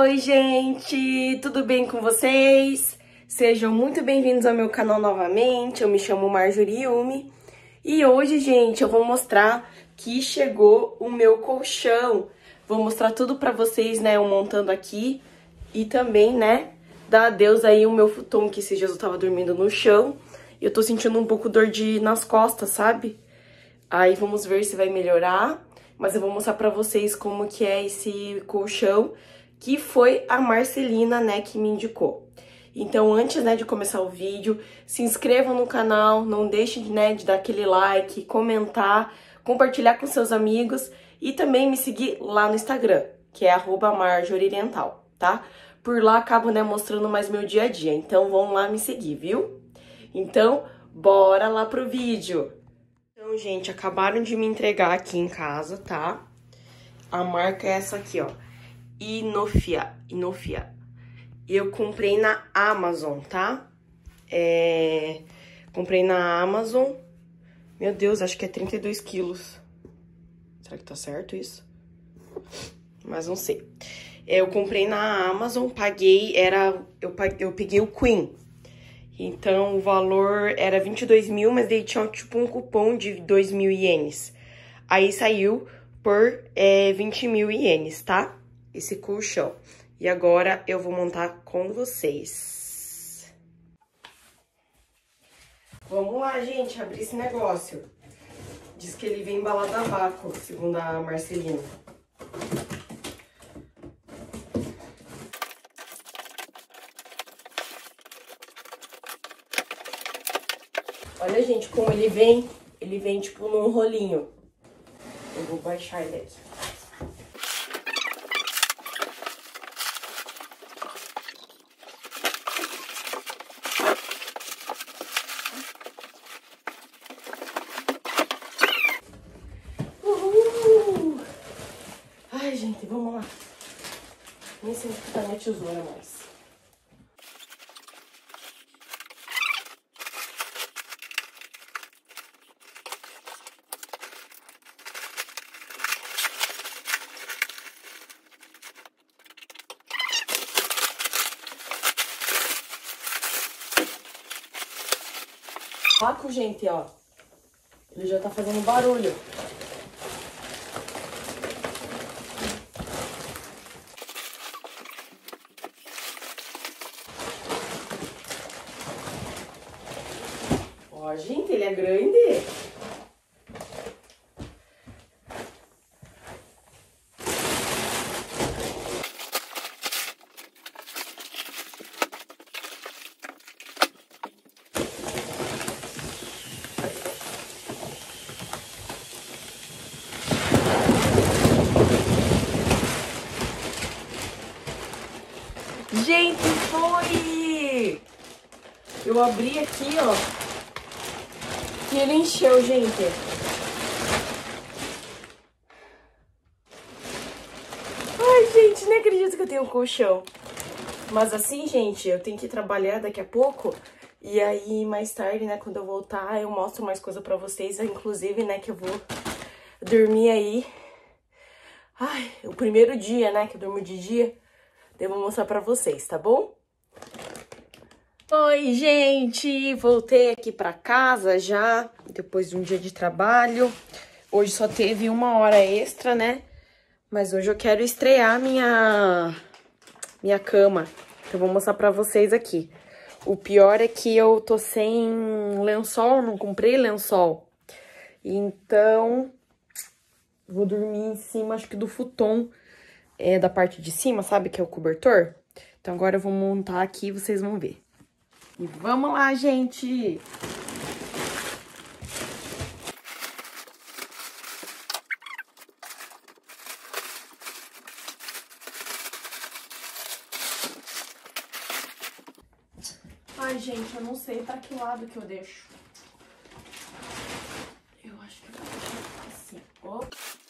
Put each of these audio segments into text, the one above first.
Oi, gente! Tudo bem com vocês? Sejam muito bem-vindos ao meu canal novamente. Eu me chamo Marjorie Yumi. E hoje, gente, eu vou mostrar que chegou o meu colchão. Vou mostrar tudo pra vocês, né, eu montando aqui. E também, né, dar adeus aí o meu futon, que esses dias eu tava dormindo no chão. E eu tô sentindo um pouco dor nas costas, sabe? Aí vamos ver se vai melhorar. Mas eu vou mostrar pra vocês como que é esse colchão, que foi a Marcelina, né, que me indicou. Então, antes, né, de começar o vídeo, se inscrevam no canal, não deixem, né, de dar aquele like, comentar, compartilhar com seus amigos e também me seguir lá no Instagram, que é @marjorioriental, tá? Por lá acabo, né, mostrando mais meu dia a dia, então vão lá me seguir, viu? Então, bora lá pro vídeo! Então, gente, acabaram de me entregar aqui em casa, tá? A marca é essa aqui, ó. Inofia. E eu comprei na Amazon, tá? Comprei na Amazon. Meu Deus, acho que é 32 quilos. Será que tá certo isso? Mas não sei. Eu comprei na Amazon, paguei, eu peguei o Queen. Então, o valor era 22 mil, mas daí tinha tipo um cupom de 2.000 ienes. Aí saiu por 20 mil ienes, tá? Esse colchão. E agora eu vou montar com vocês. Vamos lá, gente, abrir esse negócio. Diz que ele vem embalado a vácuo, segundo a Marcelina. Olha, gente, como ele vem tipo num rolinho. Eu vou baixar ele aqui. Uhul! Ai, gente, vamos lá. Nem sei se tá minha tesoura mais. Vácuo, gente, ó. Ele já tá fazendo barulho. Ó, gente, ele é grande. Gente, foi! Eu abri aqui, ó. E ele encheu, gente. Ai, gente, nem acredito que eu tenho um colchão. Mas assim, gente, eu tenho que trabalhar daqui a pouco. E aí, mais tarde, né, quando eu voltar, eu mostro mais coisa pra vocês. Inclusive, né, que eu vou dormir aí. Ai, o primeiro dia, né, que eu durmo de dia. Devo mostrar pra vocês, tá bom? Oi, gente! Voltei aqui pra casa já, depois de um dia de trabalho. Hoje só teve 1 hora extra, né? Mas hoje eu quero estrear minha cama. Então, eu vou mostrar pra vocês aqui. O pior é que eu tô sem lençol, não comprei lençol. Então, vou dormir em cima, acho que do futon, da parte de cima, sabe? Que é o cobertor. Então, agora eu vou montar aqui e vocês vão ver. E vamos lá, gente! Ai, gente, eu não sei pra que lado que eu deixo. Eu acho que eu vou deixar assim. Ó.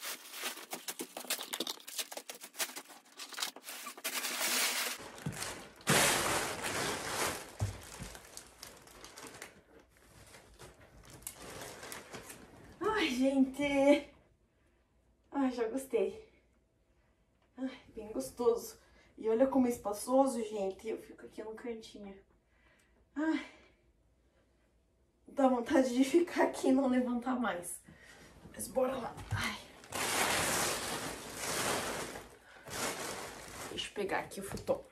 Ai, gente. Ai, já gostei. Ai, bem gostoso. E olha como é espaçoso, gente. Eu fico aqui no cantinho. Ai, dá vontade de ficar aqui e não levantar mais. Mas bora lá. Ai. Deixa eu pegar aqui o futon.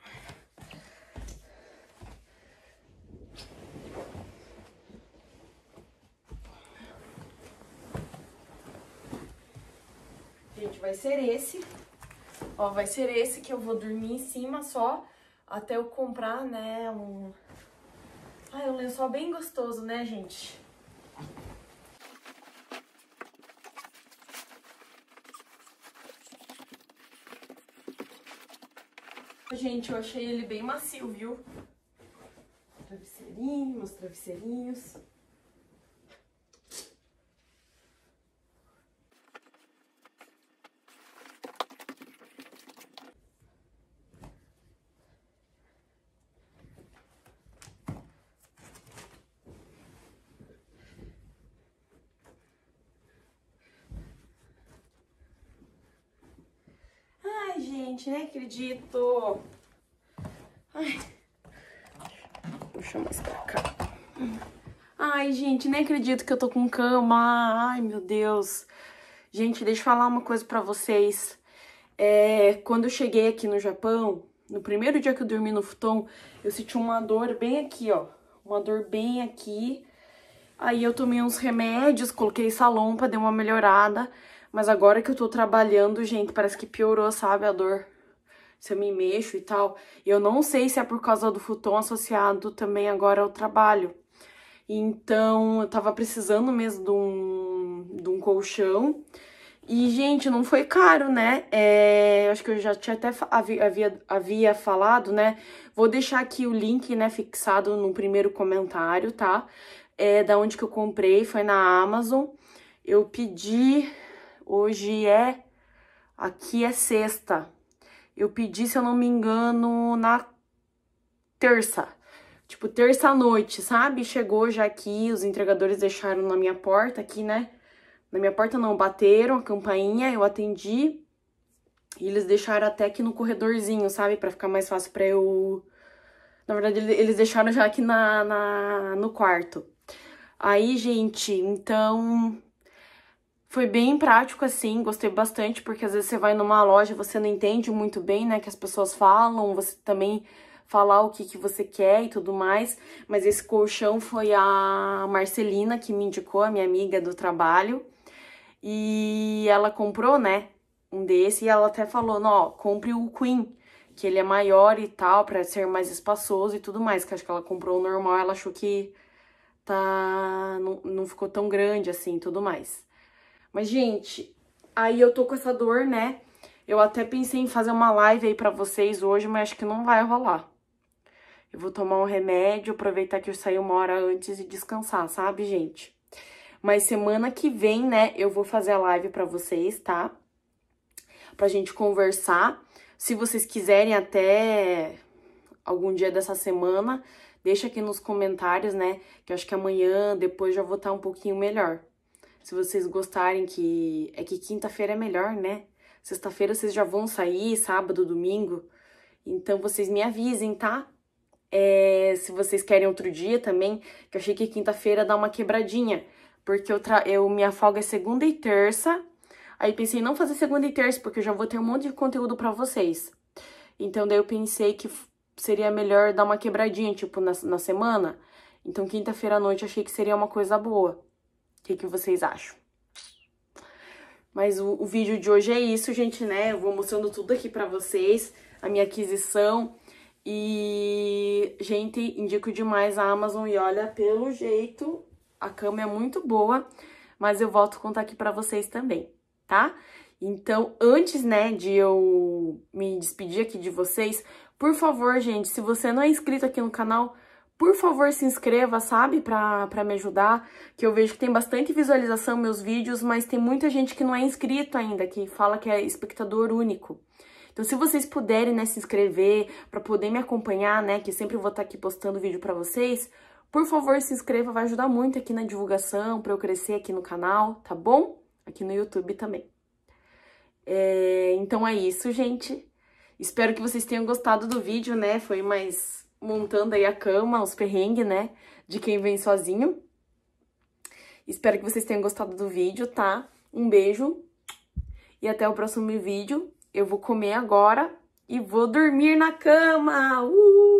Gente, vai ser esse. Ó, vai ser esse que eu vou dormir em cima só até eu comprar, né, um lençol bem gostoso, né, gente? Gente, eu achei ele bem macio, viu? Travesseirinho, meus travesseirinhos. Ai, gente, nem acredito. Ai. Puxa mais pra cá. Ai, gente, nem acredito que eu tô com cama. Ai, meu Deus. Gente, deixa eu falar uma coisa pra vocês. Quando eu cheguei aqui no Japão, no primeiro dia que eu dormi no futon, eu senti uma dor bem aqui, ó. Uma dor bem aqui. Aí eu tomei uns remédios, coloquei salompa, deu uma melhorada. Mas agora que eu tô trabalhando, gente, parece que piorou, sabe, a dor. Se eu me mexo e tal. E eu não sei se é por causa do futon associado também agora ao trabalho. Então, eu tava precisando mesmo de um colchão. E, gente, não foi caro, né? Acho que eu já tinha até havia falado, né? Vou deixar aqui o link, né, fixado no primeiro comentário, tá? Da onde que eu comprei, foi na Amazon. Eu pedi, aqui é sexta. Eu pedi, se eu não me engano, na terça. Tipo, terça-noite, sabe? Chegou já aqui, os entregadores deixaram na minha porta aqui, né? Na minha porta não, bateram a campainha, eu atendi. E eles deixaram até aqui no corredorzinho, sabe? Pra ficar mais fácil pra eu... Na verdade, eles deixaram já aqui no quarto. Aí, gente, então... Foi bem prático, assim, gostei bastante, porque às vezes você vai numa loja, você não entende muito bem, né, que as pessoas falam, você também falar o que você quer e tudo mais. Mas esse colchão foi a Marcelina que me indicou, a minha amiga do trabalho. E ela comprou, né, um desse, e ela até falou, ó, compre o Queen, que ele é maior e tal, pra ser mais espaçoso e tudo mais, que acho que ela comprou o normal, ela achou que não ficou tão grande assim, tudo mais. Mas, gente, aí eu tô com essa dor, né? Eu até pensei em fazer uma live aí pra vocês hoje, mas acho que não vai rolar. Eu vou tomar um remédio, aproveitar que eu saí uma hora antes e descansar, sabe, gente? Mas semana que vem, né, eu vou fazer a live pra vocês, tá? Pra gente conversar. Se vocês quiserem até algum dia dessa semana, deixa aqui nos comentários, né? Que eu acho que amanhã, depois já vou estar um pouquinho melhor. Se vocês gostarem que quinta-feira é melhor, né? Sexta-feira vocês já vão sair, sábado, domingo. Então, vocês me avisem, tá? Se vocês querem outro dia também, que eu achei que quinta-feira dá uma quebradinha. Porque minha folga é segunda e terça. Aí pensei em não fazer segunda e terça, porque eu já vou ter um monte de conteúdo pra vocês. Então, daí eu pensei que seria melhor dar uma quebradinha, tipo, na semana. Então, quinta-feira à noite eu achei que seria uma coisa boa. O que vocês acham? Mas o vídeo de hoje é isso, gente, né? Eu vou mostrando tudo aqui pra vocês, a minha aquisição. E, gente, indico demais a Amazon. E olha, pelo jeito, a cama é muito boa, mas eu volto a contar aqui pra vocês também, tá? Então, antes, né, de eu me despedir aqui de vocês, por favor, gente, se você não é inscrito aqui no canal, por favor, se inscreva, sabe? Pra me ajudar, que eu vejo que tem bastante visualização meus vídeos, mas tem muita gente que não é inscrito ainda, que fala que é espectador único. Então, se vocês puderem, né, se inscrever, pra poder me acompanhar, né, que sempre vou estar aqui postando vídeo pra vocês, por favor, se inscreva, vai ajudar muito aqui na divulgação, pra eu crescer aqui no canal, tá bom? Aqui no YouTube também. Então é isso, gente. Espero que vocês tenham gostado do vídeo, né? Foi mais montando aí a cama, os perrengues, né? De quem vem sozinho. Espero que vocês tenham gostado do vídeo, tá? Um beijo e até o próximo vídeo. Eu vou comer agora e vou dormir na cama!